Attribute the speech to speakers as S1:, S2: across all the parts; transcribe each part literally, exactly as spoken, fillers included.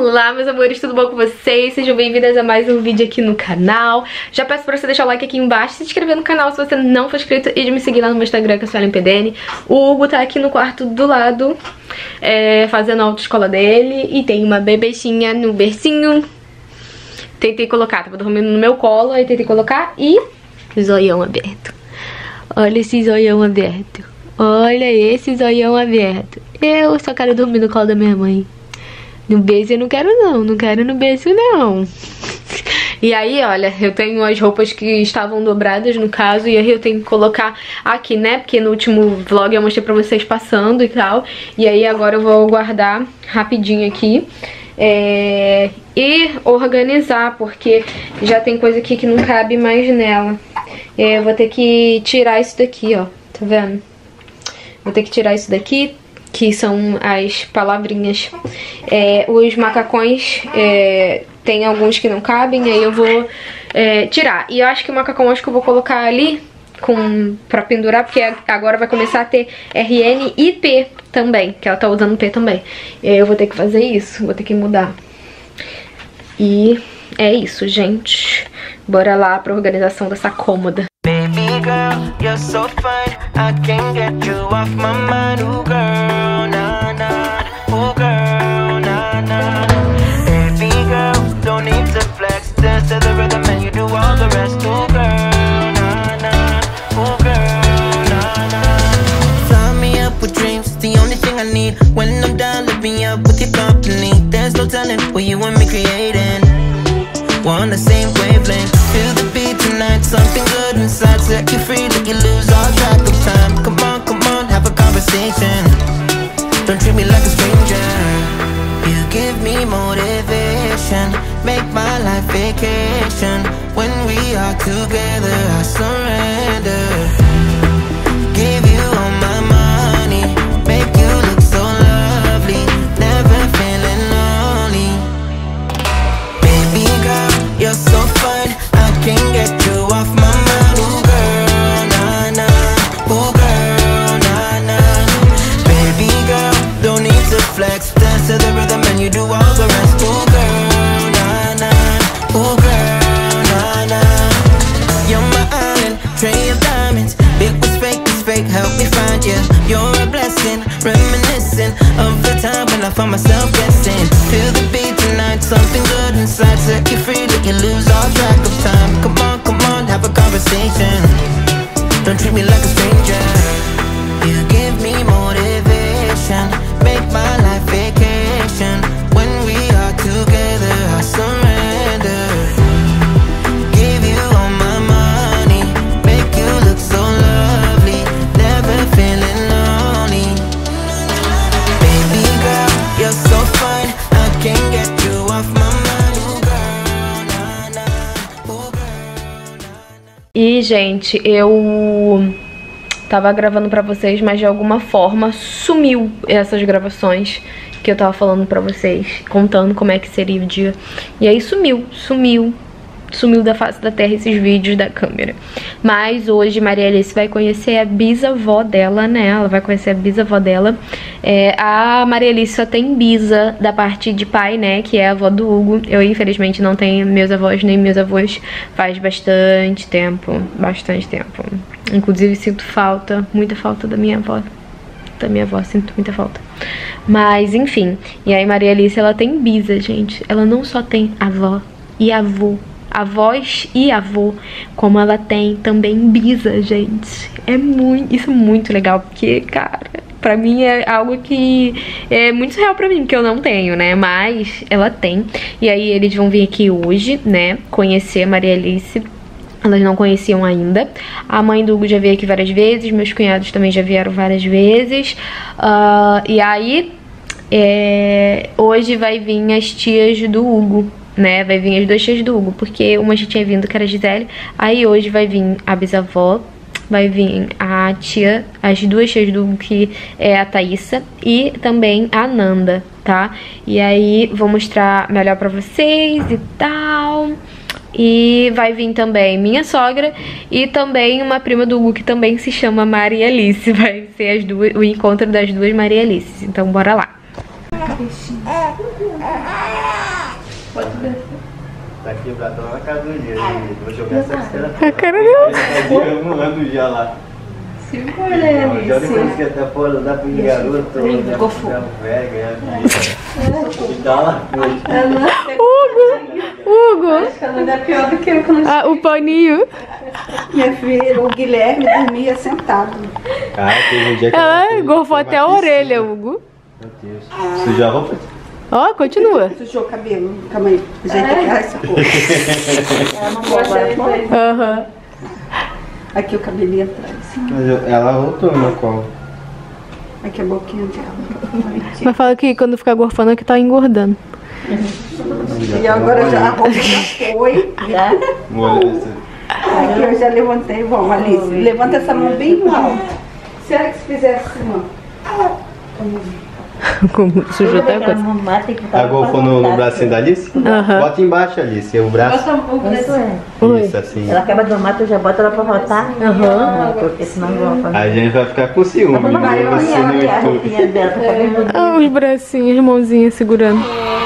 S1: Olá, meus amores, tudo bom com vocês? Sejam bem-vindas a mais um vídeo aqui no canal. Já peço pra você deixar o like aqui embaixo, se inscrever no canal se você não for inscrito e de me seguir lá no meu Instagram, que é Suelen P D N. O Hugo tá aqui no quarto do lado, é, fazendo a autoescola dele, e tem uma bebechinha no bercinho. Tentei colocar, tava dormindo no meu colo, aí tentei colocar e... zoião aberto. Olha esse zoião aberto. Olha esse zoião aberto. Eu só quero dormir no colo da minha mãe. No beijo eu não quero não, não quero no beijo não. E aí, olha, eu tenho as roupas que estavam dobradas no caso, e aí eu tenho que colocar aqui, né? Porque no último vlog eu mostrei pra vocês passando e tal. E aí agora eu vou guardar rapidinho aqui. É... E organizar, porque já tem coisa aqui que não cabe mais nela. E aí eu vou ter que tirar isso daqui, ó. Tá vendo? Vou ter que tirar isso daqui, que são as palavrinhas. É, os macacões, é, tem alguns que não cabem, aí eu vou é, tirar. E eu acho que o macacão, acho que eu vou colocar ali com, pra pendurar, porque agora vai começar a ter R N e P também, que ela tá usando P também. E aí eu vou ter que fazer isso, vou ter que mudar. E é isso, gente. Bora lá pra organização dessa cômoda.
S2: You're so fine, I can't get you off my mind. Ooh girl, nah nah. Ooh girl, nah nah. Baby girl, don't need to flex. Dance to the rhythm and you do all the rest. Ooh girl, nah nah. Ooh girl, nah nah. Fly me up with dreams, the only thing I need. When I'm down, lift me up with your company. There's no telling what you and me creating. We're on the same wavelength. Feel the beat tonight, something good inside. Set you free, let you lose all track of time. Come on, come on, have a conversation. Don't treat me like a stranger. You give me motivation, make my life vacation. When we are together, I surrender. Give you all my money, make you look so lovely. Never feeling lonely. Baby girl, you're so fine, I can't get you off my mind. Ooh girl, nah nah. Ooh girl, nah nah. Baby girl, don't need to flex. Dance to the rhythm and you do all the rest. Ooh girl, nah nah. Ooh girl, nah nah. You're my island, tray of diamonds. It was fake, it's fake, help me find you. You're a blessing, reminiscent of the time when I found myself guessing. Feel the beat tonight, something good inside. Set you free, let you lose all track of time. Come on, come on, have a conversation. Don't treat me like a stranger. You give me motivation, make my life vacation. When we are together, I surrender. Give you all my money, make you look so lovely. Never feeling lonely. Baby girl, you're so fine, I can't get you off my mind. Ooh girl, nah nah. Ooh girl, nah nah.
S1: E, gente, eu tava gravando pra vocês, mas de alguma forma sumiu essas gravações que eu tava falando pra vocês, contando como é que seria o dia. E aí sumiu, sumiu, sumiu da face da terra esses vídeos da câmera. Mas hoje Maria Alice vai conhecer a bisavó dela, né? Ela vai conhecer a bisavó dela. É, a Maria Alice só tem bisa da parte de pai, né? Que é a avó do Hugo. Eu, infelizmente, não tenho meus avós nem meus avós faz bastante tempo. Bastante tempo. Inclusive, sinto falta, muita falta da minha avó. Da minha avó, sinto muita falta. Mas, enfim. E aí, Maria Alice, ela tem bisa, gente. Ela não só tem avó e avô. Avós e avô, como ela tem também bisa, gente. É muito, isso é muito legal, porque, cara, pra mim é algo que é muito real pra mim, que eu não tenho, né? Mas ela tem. E aí eles vão vir aqui hoje, né, conhecer a Maria Alice. Elas não conheciam ainda. A mãe do Hugo já veio aqui várias vezes, meus cunhados também já vieram várias vezes. Uh, e aí, é, hoje vai vir as tias do Hugo, né, vai vir as duas tias do Hugo, porque uma já tinha vindo, que era a Gisele. Aí hoje vai vir a bisavó, vai vir a tia, as duas tias do Hugo, que é a Thaísa, e também a Nanda, tá? E aí vou mostrar melhor pra vocês e tal. E vai vir também minha sogra e também uma prima do Hugo, que também se chama Maria Alice. Vai ser as duas, o encontro das duas Maria Alices. Então bora lá.
S3: Pode descer.
S4: Tá quebrado lá na casa do dia. Vou jogar essa cena.
S1: A cara dela.
S4: Eu ando já lá.
S3: Segura ele.
S4: Já depois que até fora, dá pro garoto.
S3: Ficou fogo.
S4: E dá lá.
S1: Hugo! Hugo!
S3: Ela é pior do que eu quando
S1: Ah, o paninho.
S3: minha filha, o Guilherme dormia sentado.
S4: Cara, teve um dia que
S1: Ela gorfou até a orelha, Hugo.
S4: Meu Deus. Sujou a roupa?
S1: Ó, continua.
S3: Sujou o cabelo. Calma aí. Ajeita essa cor. Ela não pode.
S1: Aham.
S3: Aqui o cabelinho atrás.
S4: Mas eu- ela voltou no meu colo.
S3: Aqui a boquinha dela.
S1: Mas fala que quando ficar gorfando é que tá engordando.
S3: E agora já, a roupa já foi. Já?
S4: Molha esse.
S3: Aqui eu já levantei. Bom, Alice, levanta essa mão bem alto. Será que se fizesse assim, ó?
S1: Como sujou até a coisa.
S4: A golfou no, no bracinho da Alice?
S1: Aham.
S4: Bota embaixo, Alice, o braço.
S3: Isso é.
S1: Oi.
S4: Isso, assim.
S5: Ela acaba de arrumar, tu já bota ela pra voltar?
S1: Aham.
S5: Porque senão não vai.
S4: A gente vai ficar com ciúme.
S5: Vamos lá,
S4: Você
S5: ela
S4: no
S5: tem a
S4: YouTube.
S5: roupinha dela pra poder
S1: Ah, os bracinhos, mãozinhas segurando.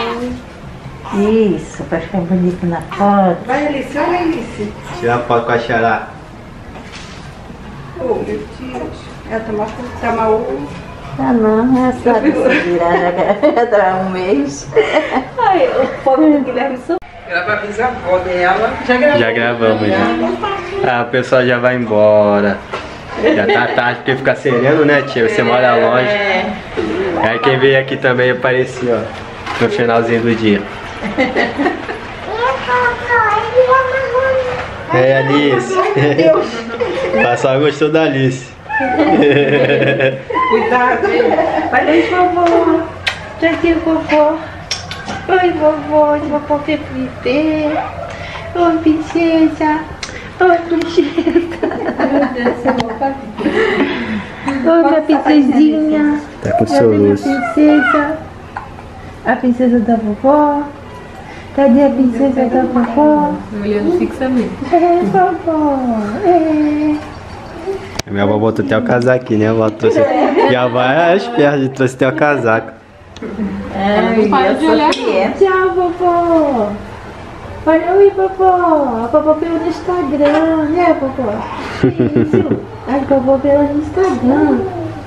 S5: Isso, pra ficar bonito na foto.
S3: Vai, Alice, olha Alice.
S4: Tirar foto com a xará.
S3: Oh, meu Deus. Ela tá mal. Tá mal.
S5: Ah não, é só você virar, já dá um mês.
S3: Ai, o pobre do Guilherme só. Ela vai avisar a avó dela. Já gravou.
S4: Já gravamos, já. Ah, o pessoal já vai embora. Já tá tarde, porque fica sereno, né, tia? Você mora longe. Aí quem veio aqui também apareceu, ó, no finalzinho do dia. É, Alice. O pessoal gostou da Alice.
S3: Cuidado.
S5: Olha aí, vovó. Já aqui, vovó. Oi, vovó. Vovó Pepe. Oi, princesa. Oi, princesa.
S3: Meu Deus, eu vou fazer.
S5: Oi, minha princesinha.
S4: Tá com
S5: Cadê minha
S4: soluço.
S5: princesa? A princesa da vovó. Cadê a princesa da vovó?
S1: Olhando fixamente.
S5: É, vovó. É.
S4: Minha avó botou até o casaco, né? A avó trouxe. E a avó é esperta de trouxe até o casaco.
S5: Ai,
S1: para de olhar.
S5: Tchau, vovó. Olha, oi, vovó. A vovó pelo no Instagram, né, vovó? Isso. A vovó pelo no Instagram.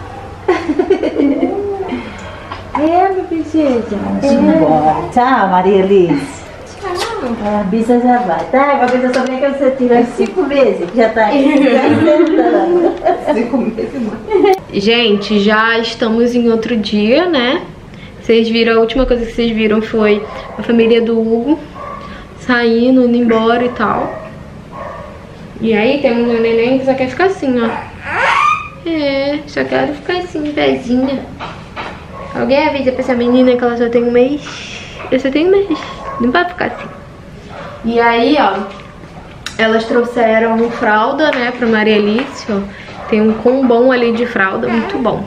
S5: É, minha princesa. É. Tchau, Maria Alice. Tchau. A Bisa já vai, tá? Uma vez eu só que você tira cinco meses, que já tá aí, já inventando.
S3: Cinco meses, mano.
S1: Gente, já estamos em outro dia, né? Vocês viram, a última coisa que vocês viram foi a família do Hugo saindo, indo embora e tal. E aí temos um neném que só quer ficar assim, ó. É, só quero ficar assim, pezinha. Alguém avisa pra essa menina que ela só tem um mês? Eu só tenho um mês, não vai ficar assim. E aí, ó, elas trouxeram fralda, né, pra Maria Alice, ó. Tem um combão ali de fralda, muito bom.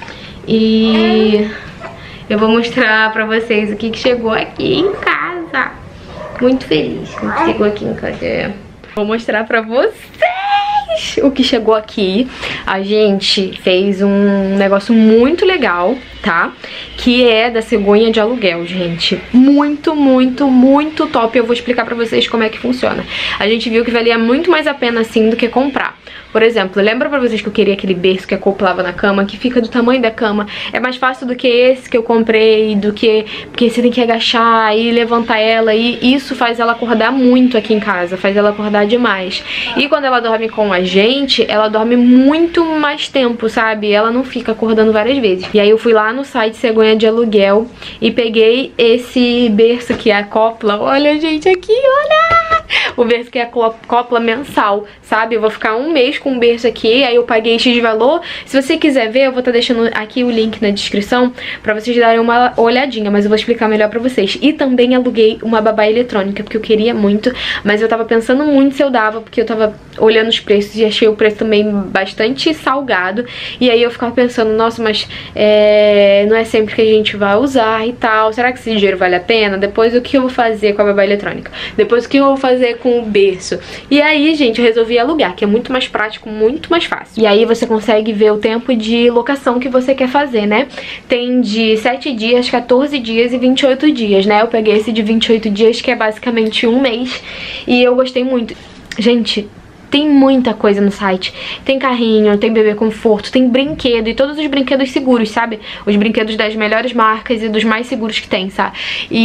S1: E eu vou mostrar pra vocês o que, que chegou aqui em casa. Muito feliz com o que chegou aqui em casa. Vou mostrar pra vocês o que chegou aqui. A gente fez um negócio muito legal, tá? Que é da cegonha de aluguel, gente. Muito, muito, muito top. Eu vou explicar pra vocês como é que funciona. A gente viu que valia muito mais a pena assim do que comprar. Por exemplo, lembra pra vocês que eu queria aquele berço que acoplava na cama, que fica do tamanho da cama? É mais fácil do que esse que eu comprei, do que... Porque você tem que agachar e levantar ela, e isso faz ela acordar muito aqui em casa, faz ela acordar demais. E quando ela dorme com a gente, ela dorme muito mais tempo, sabe? Ela não fica acordando várias vezes. E aí eu fui lá no site Cegonha de Aluguel e peguei esse berço que acopla. Olha, gente, aqui, olha! O berço que acopla mensal, sabe? Eu vou ficar um mês com o berço aqui, aí eu paguei X valor. Se você quiser ver, eu vou estar deixando aqui o link na descrição pra vocês darem uma olhadinha, mas eu vou explicar melhor pra vocês. E também aluguei uma babá eletrônica, porque eu queria muito, mas eu tava pensando muito se eu dava, porque eu tava olhando os preços e achei o preço também bastante salgado. E aí eu ficava pensando, nossa, mas é, não é sempre que a gente vai usar e tal. Será que esse dinheiro vale a pena? Depois o que eu vou fazer com a babá eletrônica? Depois o que eu vou fazer com o berço. E aí, gente, eu resolvi alugar, que é muito mais prático, muito mais fácil. E aí você consegue ver o tempo de locação que você quer fazer, né? Tem de sete dias, quatorze dias e vinte e oito dias, né? Eu peguei esse de vinte e oito dias, que é basicamente um mês, e eu gostei muito. Gente, tem muita coisa no site. Tem carrinho, tem bebê conforto, tem brinquedo e todos os brinquedos seguros, sabe? Os brinquedos das melhores marcas e dos mais seguros que tem, sabe?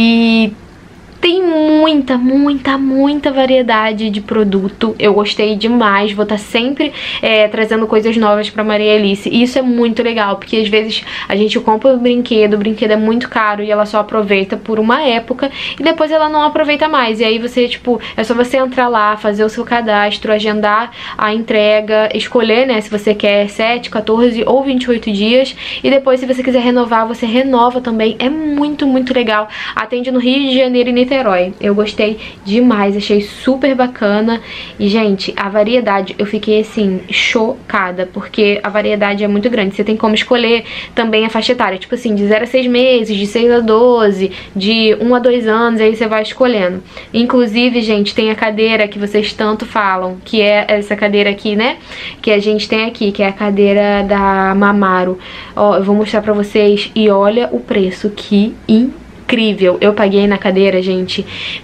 S1: E tem muita, muita, muita variedade de produto. Eu gostei demais. Vou estar sempre é, trazendo coisas novas pra Maria Alice. E isso é muito legal, porque às vezes a gente compra um brinquedo, o brinquedo é muito caro e ela só aproveita por uma época e depois ela não aproveita mais. E aí você, tipo, é só você entrar lá, fazer o seu cadastro, agendar a entrega, escolher, né, se você quer sete, quatorze ou vinte e oito dias. E depois, se você quiser renovar, você renova também. É muito, muito legal. Atende no Rio de Janeiro e Niterói. Eu gostei demais, achei super bacana. E, gente, a variedade, eu fiquei, assim, chocada, porque a variedade é muito grande. Você tem como escolher também a faixa etária, tipo assim, de zero a seis meses, de seis a doze, de um a dois anos, aí você vai escolhendo. Inclusive, gente, tem a cadeira que vocês tanto falam, que é essa cadeira aqui, né, que a gente tem aqui, que é a cadeira da Mamaro. Ó, eu vou mostrar pra vocês e olha o preço, que incrível. Incrível. Eu paguei na cadeira, gente,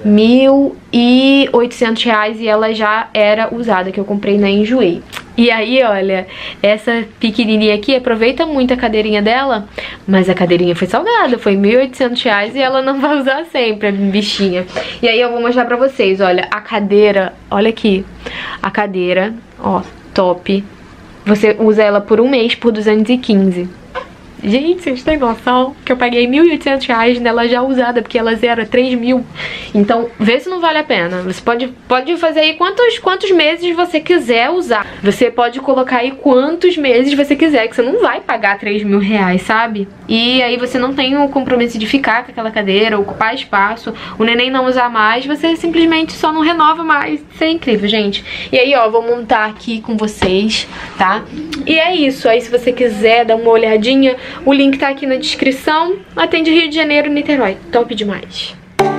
S1: mil e oitocentos reais e ela já era usada, que eu comprei na Enjoei. E aí, olha, essa pequenininha aqui, aproveita muito a cadeirinha dela, mas a cadeirinha foi salgada, foi mil e oitocentos reais e ela não vai usar sempre, a bichinha. E aí eu vou mostrar pra vocês, olha, a cadeira, olha aqui, a cadeira, ó, top. Você usa ela por um mês por duzentos e quinze. Gente, vocês têm noção que eu paguei mil e oitocentos reais nela já usada, porque ela zera três mil. Então, vê se não vale a pena. Você pode, pode fazer aí quantos, quantos meses você quiser usar. Você pode colocar aí quantos meses você quiser, que você não vai pagar três mil reais, sabe? E aí você não tem o compromisso de ficar com aquela cadeira, ocupar espaço, o neném não usar mais, você simplesmente só não renova mais. Isso é incrível, gente. E aí, ó, vou montar aqui com vocês, tá? E é isso. Aí, se você quiser dar uma olhadinha, o link tá aqui na descrição. Atende Rio de Janeiro e Niterói. Top demais.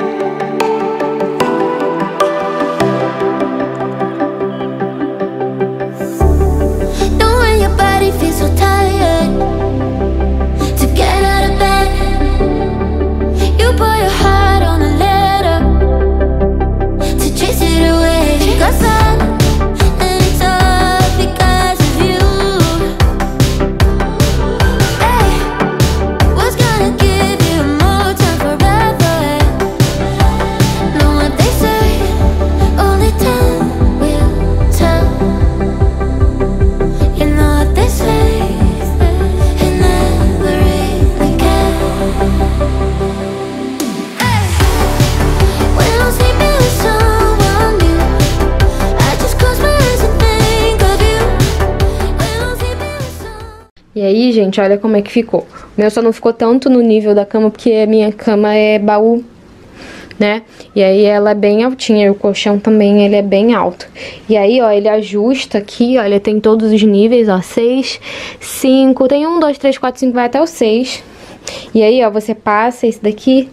S1: E aí, gente, olha como é que ficou. O meu só não ficou tanto no nível da cama, porque a minha cama é baú, né? E aí ela é bem altinha, e o colchão também, ele é bem alto. E aí, ó, ele ajusta aqui, olha, tem todos os níveis, ó, seis, cinco, tem um, dois, três, quatro, cinco, vai até o seis. E aí, ó, você passa esse daqui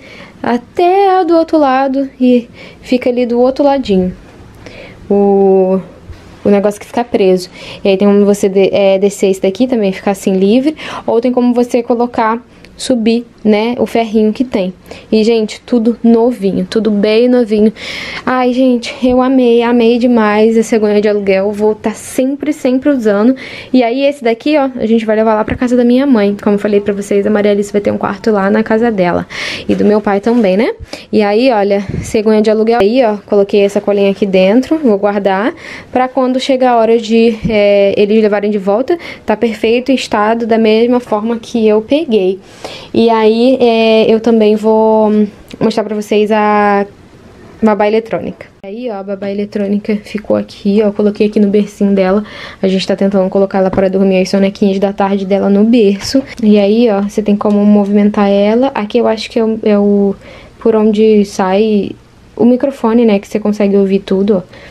S1: até do outro lado e fica ali do outro ladinho. O... o negócio que fica preso. E aí tem como você de, é, descer esse daqui também, ficar assim livre. Ou tem como você colocar, subir, né, o ferrinho que tem. E, gente, tudo novinho, tudo bem novinho. Ai, gente, eu amei, amei demais esse cegonha de aluguel. Vou estar tá sempre, sempre usando. E aí esse daqui, ó, a gente vai levar lá pra casa da minha mãe. Como eu falei pra vocês, a Maria Alice vai ter um quarto lá na casa dela. E do meu pai também, né? E aí, olha, cegonha de aluguel. Aí, ó, coloquei essa colinha aqui dentro, vou guardar pra quando chegar a hora de é, eles levarem de volta, tá perfeito em estado, da mesma forma que eu peguei. E aí, Aí é, eu também vou mostrar pra vocês a babá eletrônica. Aí, ó, a babá eletrônica ficou aqui, ó, eu coloquei aqui no bercinho dela. A gente tá tentando colocar ela para dormir as sonequinhas da tarde dela no berço. E aí, ó, você tem como movimentar ela. Aqui eu acho que é o, é o por onde sai o microfone, né, que você consegue ouvir tudo, ó.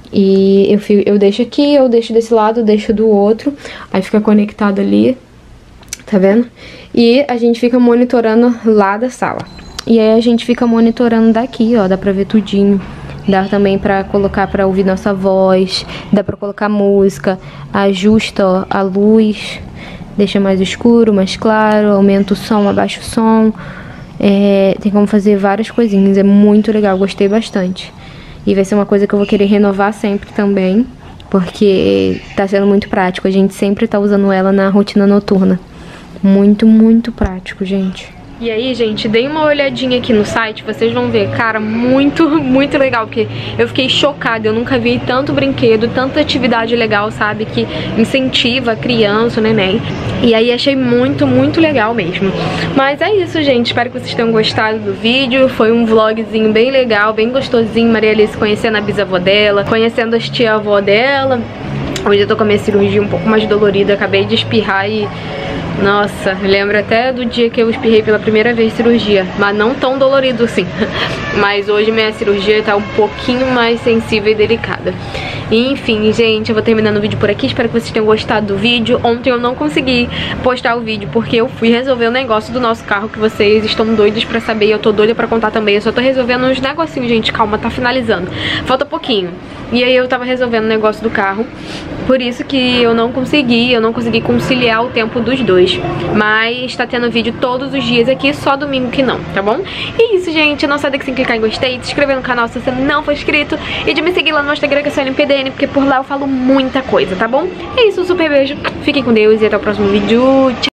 S1: E eu, eu deixo aqui, eu deixo desse lado, eu deixo do outro. Aí fica conectado ali. Tá vendo? E a gente fica monitorando lá da sala. E aí a gente fica monitorando daqui, ó, dá pra ver tudinho. Dá também pra colocar pra ouvir nossa voz. Dá pra colocar música. Ajusta, ó, a luz. Deixa mais escuro, mais claro. Aumenta o som, abaixa o som. É, tem como fazer várias coisinhas. É muito legal, gostei bastante. E vai ser uma coisa que eu vou querer renovar sempre também, porque tá sendo muito prático. A gente sempre tá usando ela na rotina noturna. Muito, muito prático, gente. E aí, gente, dei uma olhadinha aqui no site, vocês vão ver, cara, muito, muito legal, porque eu fiquei chocada, eu nunca vi tanto brinquedo, tanta atividade legal, sabe, que incentiva a criança, o neném. E aí achei muito, muito legal mesmo. Mas é isso, gente, espero que vocês tenham gostado do vídeo, foi um vlogzinho bem legal, bem gostosinho, Maria Alice conhecendo a bisavó dela, conhecendo as tia-avó dela. Hoje eu tô com a minha cirurgia um pouco mais dolorida, acabei de espirrar e... Nossa, lembro até do dia que eu espirrei pela primeira vez cirurgia, mas não tão dolorido assim. Mas hoje minha cirurgia tá um pouquinho mais sensível e delicada. Enfim, gente, eu vou terminando o vídeo por aqui. Espero que vocês tenham gostado do vídeo. Ontem eu não consegui postar o vídeo porque eu fui resolver o negócio do nosso carro, que vocês estão doidos pra saber. Eu tô doida pra contar também. Eu só tô resolvendo uns negocinhos, gente. Calma, tá finalizando. Falta pouquinho. E aí eu tava resolvendo o negócio do carro. Por isso que eu não consegui, eu não consegui conciliar o tempo dos dois. Mas tá tendo vídeo todos os dias aqui, só domingo que não, tá bom? E é isso, gente. Não sai daqui sem clicar em gostei, se inscrever no canal se você não for inscrito e de me seguir lá no Instagram, que é só N P D N, porque por lá eu falo muita coisa, tá bom? É isso, um super beijo, fiquem com Deus e até o próximo vídeo. Tchau!